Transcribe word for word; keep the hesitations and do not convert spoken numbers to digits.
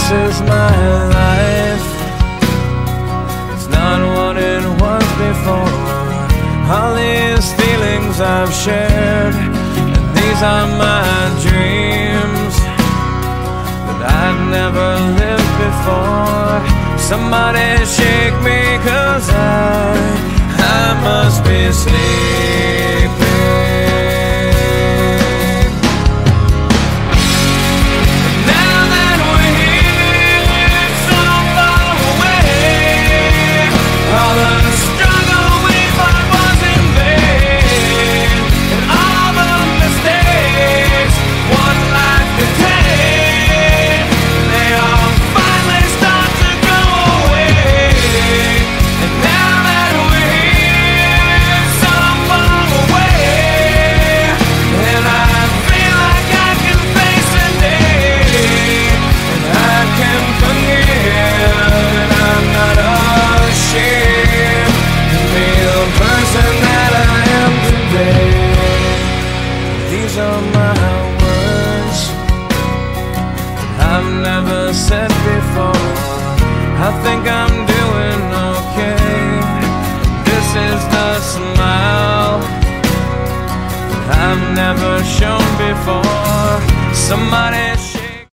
is my life. It's not what it was before. All these feelings I've shared, and these are my dreams that I've never lived before. Somebody shake me, 'cause I, I must be sleeping.